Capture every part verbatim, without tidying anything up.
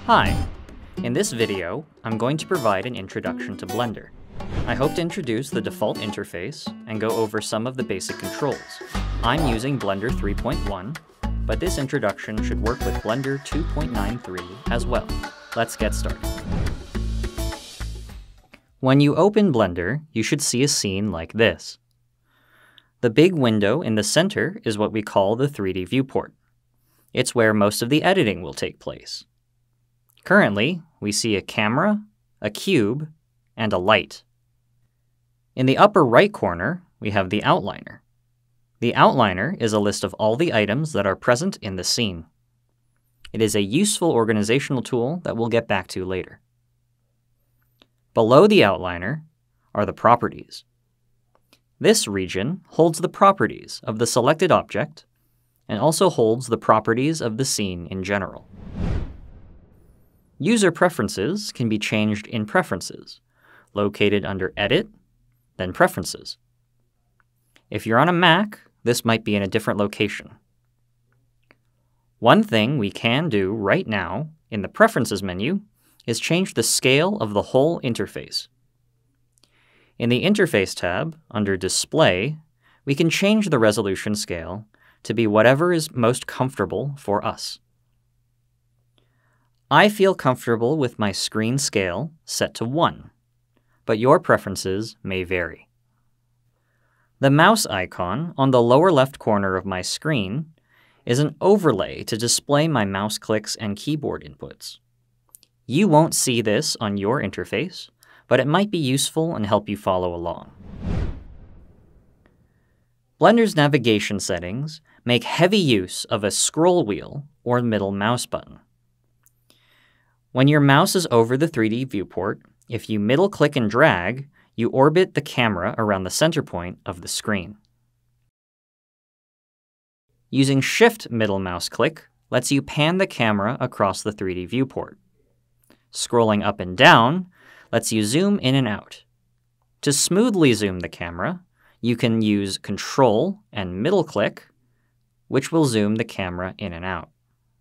Hi! In this video, I'm going to provide an introduction to Blender. I hope to introduce the default interface and go over some of the basic controls. I'm using Blender three point one, but this introduction should work with Blender two point nine three as well. Let's get started. When you open Blender, you should see a scene like this. The big window in the center is what we call the three D viewport. It's where most of the editing will take place. Currently, we see a camera, a cube, and a light. In the upper right corner, we have the outliner. The outliner is a list of all the items that are present in the scene. It is a useful organizational tool that we'll get back to later. Below the outliner are the properties. This region holds the properties of the selected object and also holds the properties of the scene in general. User preferences can be changed in Preferences, located under Edit, then Preferences. If you're on a Mac, this might be in a different location. One thing we can do right now in the Preferences menu is change the scale of the whole interface. In the Interface tab, under Display, we can change the resolution scale to be whatever is most comfortable for us. I feel comfortable with my screen scale set to one, but your preferences may vary. The mouse icon on the lower left corner of my screen is an overlay to display my mouse clicks and keyboard inputs. You won't see this on your interface, but it might be useful and help you follow along. Blender's navigation settings make heavy use of a scroll wheel or middle mouse button. When your mouse is over the three D viewport, if you middle click and drag, you orbit the camera around the center point of the screen. Using Shift middle mouse click lets you pan the camera across the three D viewport. Scrolling up and down lets you zoom in and out. To smoothly zoom the camera, you can use Control and middle click, which will zoom the camera in and out.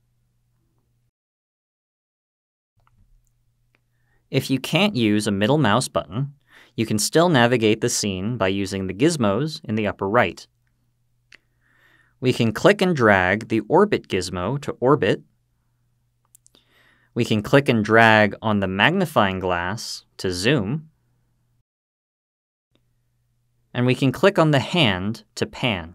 If you can't use a middle mouse button, you can still navigate the scene by using the gizmos in the upper right. We can click and drag the Orbit gizmo to orbit. We can click and drag on the magnifying glass to zoom. And we can click on the hand to pan.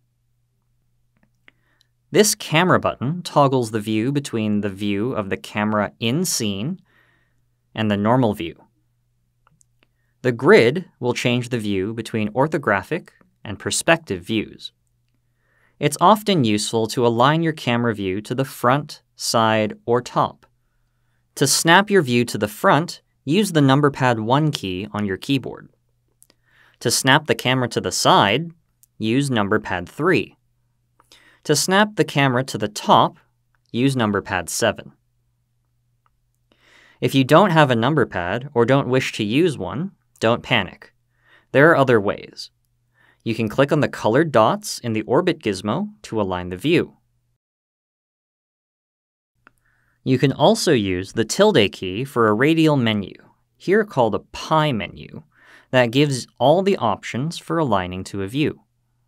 This camera button toggles the view between the view of the camera in scene and the normal view. The grid will change the view between orthographic and perspective views. It's often useful to align your camera view to the front, side, or top. To snap your view to the front, use the number pad one key on your keyboard. To snap the camera to the side, use number pad three. To snap the camera to the top, use number pad seven. If you don't have a number pad or don't wish to use one, don't panic. There are other ways. You can click on the colored dots in the Orbit gizmo to align the view. You can also use the tilde key for a radial menu, here called a pie menu, that gives all the options for aligning to a view.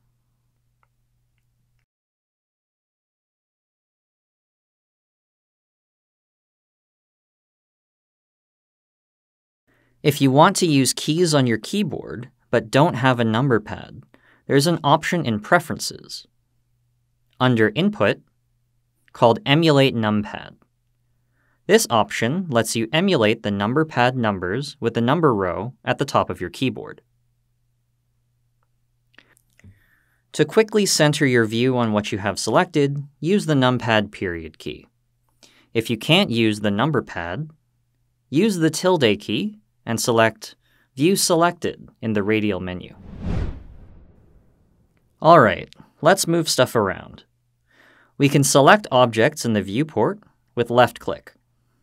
If you want to use keys on your keyboard but don't have a number pad, there's an option in Preferences, under Input, called Emulate Numpad. This option lets you emulate the number pad numbers with the number row at the top of your keyboard. To quickly center your view on what you have selected, use the numpad period key. If you can't use the number pad, use the tilde key and select View Selected in the radial menu. All right, let's move stuff around. We can select objects in the viewport with left-click.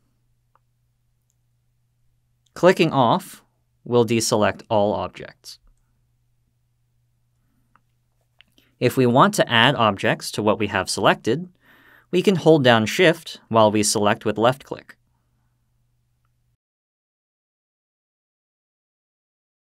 Clicking off will deselect all objects. If we want to add objects to what we have selected, we can hold down Shift while we select with left-click.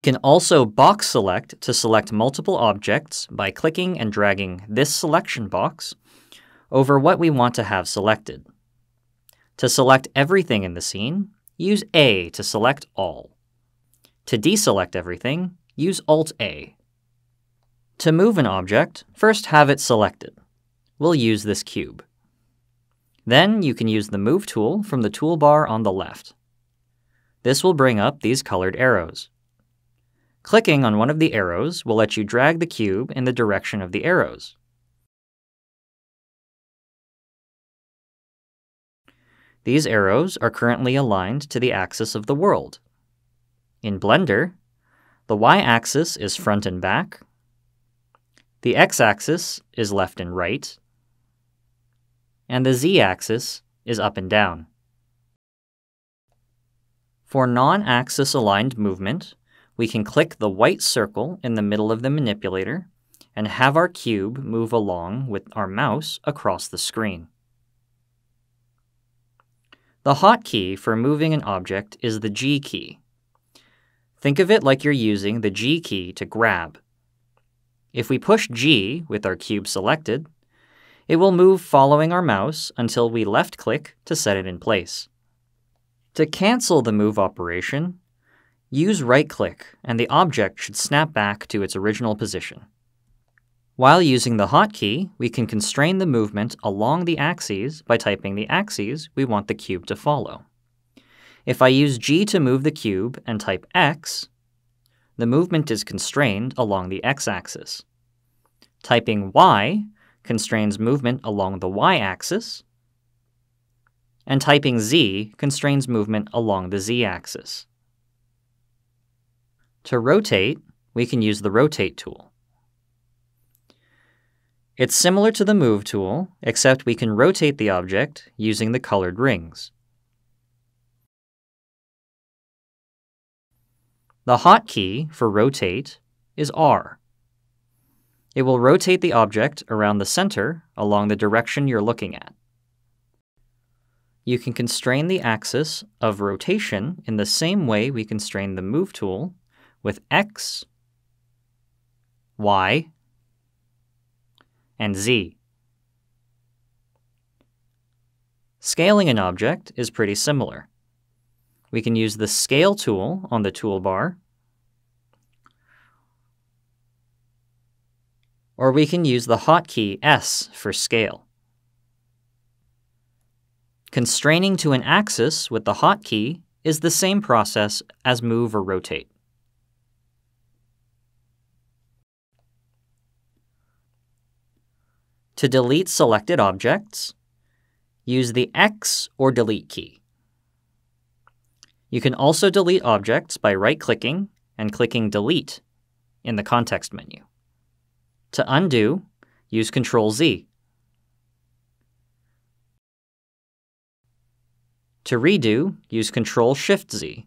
You can also box select to select multiple objects by clicking and dragging this selection box over what we want to have selected. To select everything in the scene, use A to select all. To deselect everything, use Alt-A. To move an object, first have it selected. We'll use this cube. Then you can use the Move tool from the toolbar on the left. This will bring up these colored arrows. Clicking on one of the arrows will let you drag the cube in the direction of the arrows. These arrows are currently aligned to the axis of the world. In Blender, the y-axis is front and back, the x-axis is left and right, and the z-axis is up and down. For non-axis aligned movement, we can click the white circle in the middle of the manipulator and have our cube move along with our mouse across the screen. The hotkey for moving an object is the G key. Think of it like you're using the G key to grab. If we push G with our cube selected, it will move following our mouse until we left-click to set it in place. To cancel the move operation, use right-click and the object should snap back to its original position. While using the hotkey, we can constrain the movement along the axes by typing the axes we want the cube to follow. If I use G to move the cube and type X, the movement is constrained along the x-axis. Typing Y constrains movement along the y-axis, and typing Z constrains movement along the z-axis. To rotate, we can use the Rotate tool. It's similar to the Move tool, except we can rotate the object using the colored rings. The hotkey for Rotate is R. It will rotate the object around the center along the direction you're looking at. You can constrain the axis of rotation in the same way we constrain the Move tool with X, Y, and Z. Scaling an object is pretty similar. We can use the Scale tool on the toolbar, or we can use the hotkey S for Scale. Constraining to an axis with the hotkey is the same process as Move or Rotate. To delete selected objects, use the X or Delete key. You can also delete objects by right-clicking and clicking Delete in the context menu. To undo, use control Z. To redo, use control shift Z.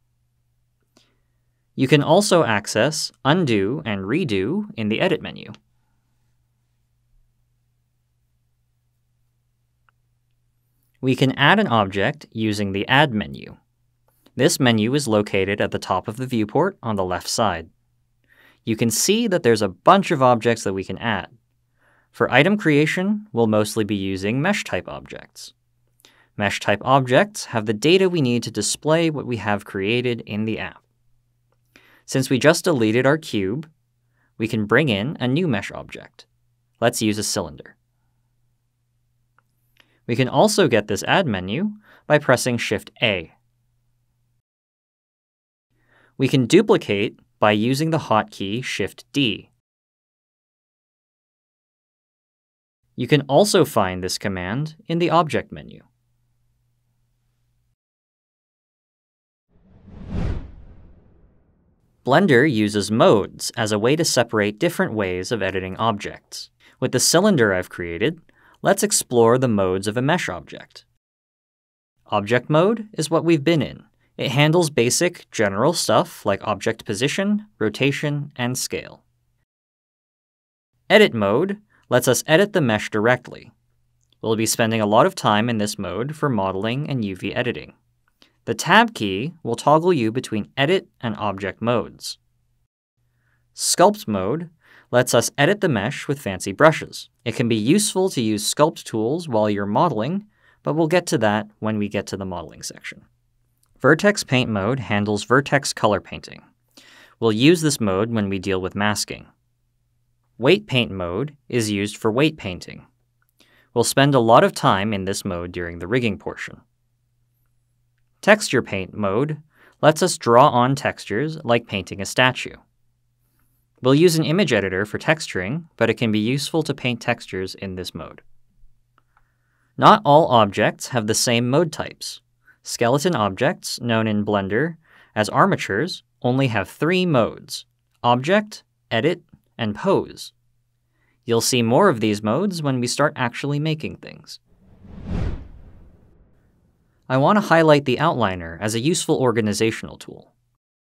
You can also access Undo and Redo in the Edit menu. We can add an object using the Add menu. This menu is located at the top of the viewport on the left side. You can see that there's a bunch of objects that we can add. For item creation, we'll mostly be using mesh-type objects. Mesh-type objects have the data we need to display what we have created in the app. Since we just deleted our cube, we can bring in a new mesh object. Let's use a cylinder. We can also get this Add menu by pressing Shift A. We can duplicate by using the hotkey Shift D. You can also find this command in the Object menu. Blender uses modes as a way to separate different ways of editing objects. With the cylinder I've created, let's explore the modes of a mesh object. Object mode is what we've been in. It handles basic, general stuff like object position, rotation, and scale. Edit mode lets us edit the mesh directly. We'll be spending a lot of time in this mode for modeling and U V editing. The Tab key will toggle you between edit and object modes. Sculpt mode lets us edit the mesh with fancy brushes. It can be useful to use sculpt tools while you're modeling, but we'll get to that when we get to the modeling section. Vertex paint mode handles vertex color painting. We'll use this mode when we deal with masking. Weight paint mode is used for weight painting. We'll spend a lot of time in this mode during the rigging portion. Texture paint mode lets us draw on textures like painting a statue. We'll use an image editor for texturing, but it can be useful to paint textures in this mode. Not all objects have the same mode types. Skeleton objects, known in Blender as armatures, only have three modes: Object, Edit, and Pose. You'll see more of these modes when we start actually making things. I want to highlight the outliner as a useful organizational tool.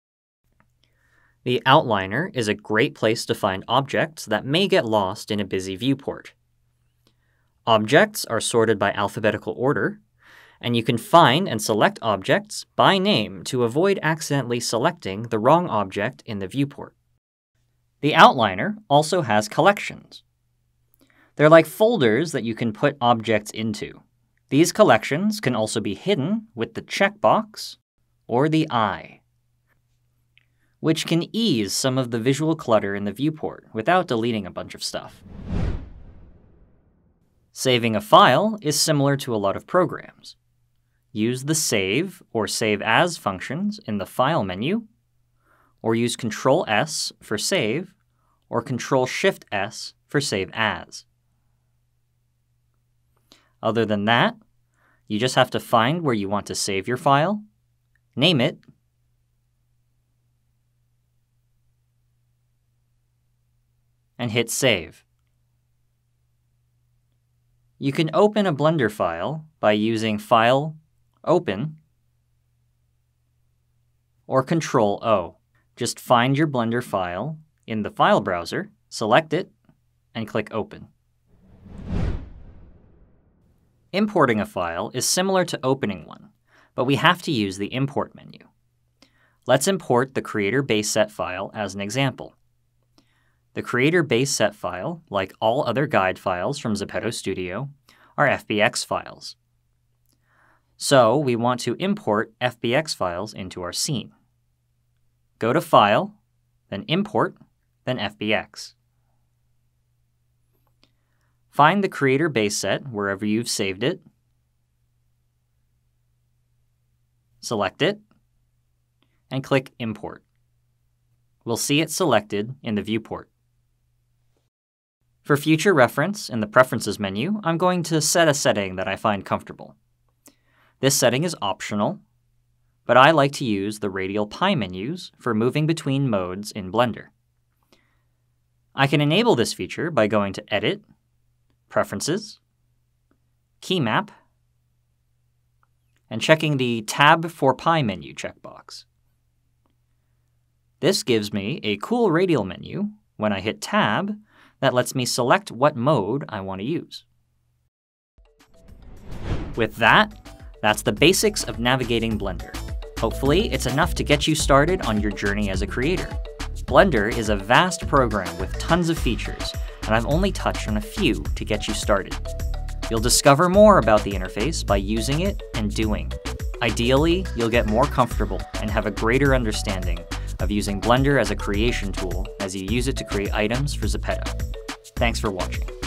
The outliner is a great place to find objects that may get lost in a busy viewport. Objects are sorted by alphabetical order, and you can find and select objects by name to avoid accidentally selecting the wrong object in the viewport. The outliner also has collections. They're like folders that you can put objects into. These collections can also be hidden with the checkbox or the eye, which can ease some of the visual clutter in the viewport without deleting a bunch of stuff. Saving a file is similar to a lot of programs. Use the Save or Save As functions in the File menu, or use control S for Save, or control shift S for Save As. Other than that, you just have to find where you want to save your file, name it, and hit Save. You can open a Blender file by using File, Open, or control O. Just find your Blender file in the file browser, select it, and click Open. Importing a file is similar to opening one, but we have to use the Import menu. Let's import the Creator Base Set file as an example. The Creator Base Set file, like all other guide files from Zepeto Studio, are F B X files. So we want to import F B X files into our scene. Go to File, then Import, then F B X. Find the Creator Base Set wherever you've saved it. Select it, and click Import. We'll see it selected in the viewport. For future reference, in the Preferences menu, I'm going to set a setting that I find comfortable. This setting is optional, but I like to use the radial pie menus for moving between modes in Blender. I can enable this feature by going to Edit, Preferences, Key Map, and checking the Tab for Pie menu checkbox. This gives me a cool radial menu when I hit Tab that lets me select what mode I want to use. With that, that's the basics of navigating Blender. Hopefully, it's enough to get you started on your journey as a creator. Blender is a vast program with tons of features, and I've only touched on a few to get you started. You'll discover more about the interface by using it and doing. Ideally, you'll get more comfortable and have a greater understanding of using Blender as a creation tool as you use it to create items for Zepeto. Thanks for watching.